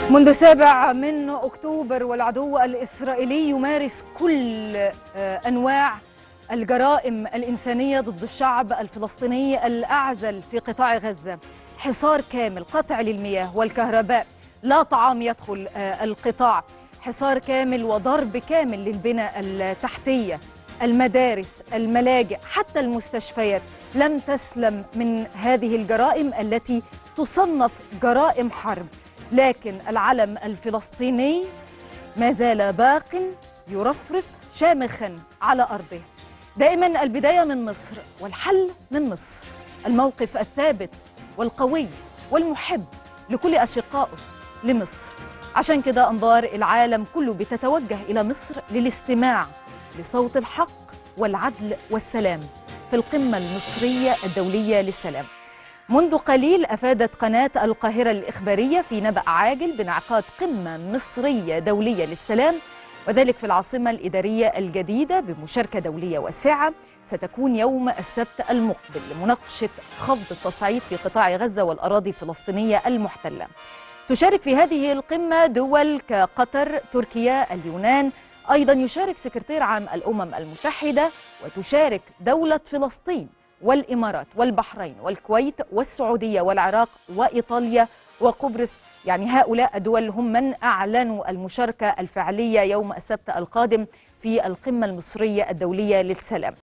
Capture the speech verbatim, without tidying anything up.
منذ سابع من أكتوبر والعدو الإسرائيلي يمارس كل أنواع الجرائم الإنسانية ضد الشعب الفلسطيني الأعزل في قطاع غزة. حصار كامل، قطع للمياه والكهرباء، لا طعام يدخل القطاع، حصار كامل وضرب كامل للبنى التحتية، المدارس، الملاجئ، حتى المستشفيات لم تسلم من هذه الجرائم التي تصنف جرائم حرب. لكن العلم الفلسطيني ما زال باق يرفرف شامخا على أرضه. دائما البداية من مصر والحل من مصر، الموقف الثابت والقوي والمحب لكل أشقائه لمصر. عشان كده أنظار العالم كله بتتوجه إلى مصر للاستماع لصوت الحق والعدل والسلام في القمة المصرية الدولية للسلام. منذ قليل أفادت قناة القاهرة الإخبارية في نبأ عاجل بانعقاد قمة مصرية دولية للسلام، وذلك في العاصمة الإدارية الجديدة بمشاركة دولية واسعة. ستكون يوم السبت المقبل لمناقشة خفض التصعيد في قطاع غزة والأراضي الفلسطينية المحتلة. تشارك في هذه القمة دول كقطر، تركيا، اليونان، أيضا يشارك سكرتير عام الأمم المتحدة، وتشارك دولة فلسطين والإمارات والبحرين والكويت والسعودية والعراق وإيطاليا وقبرص. يعني هؤلاء الدول هم من أعلنوا المشاركة الفعلية يوم السبت القادم في القمة المصرية الدولية للسلام.